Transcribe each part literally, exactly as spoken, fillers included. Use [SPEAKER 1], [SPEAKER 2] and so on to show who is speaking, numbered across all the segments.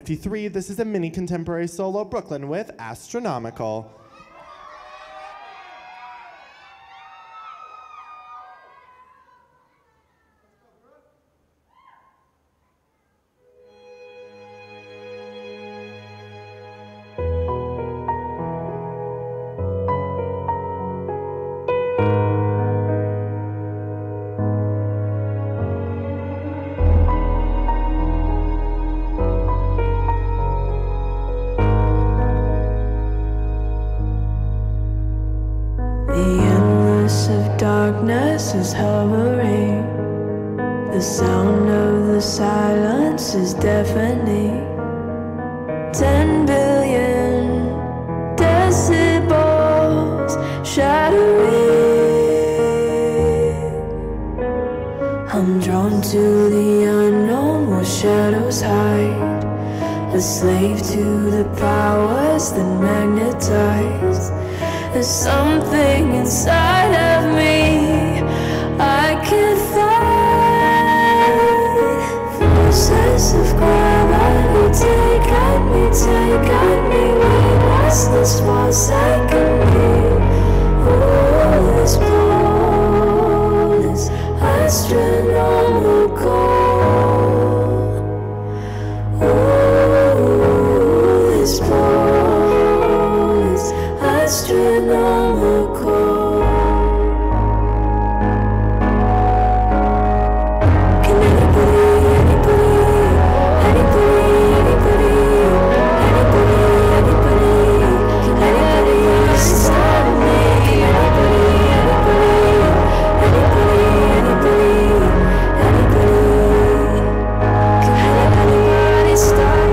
[SPEAKER 1] fifty-three, this is a mini contemporary solo, Brooklyn with Astronomical.
[SPEAKER 2] Darkness is hovering. The sound of the silence is deafening. Ten billion decibels shattering. I'm drawn to the unknown where shadows hide. A slave to the powers that magnetize. There's something inside of me I can't find. Forces of gravity take at me, take at me. Weightless, this falls like a me. Oh, this pole is astronomical. Oh, this pole is astronomical. Can anybody, anybody, anybody, anybody, anybody, anybody, can anybody stop me? Anybody, anybody, anybody, anybody, anybody, can anybody stop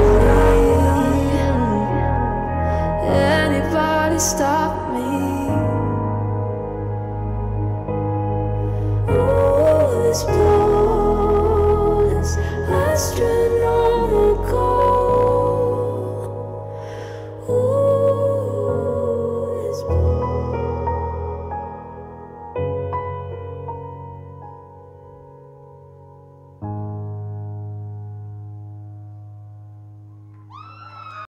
[SPEAKER 2] me? Anybody stop me? Ooh, this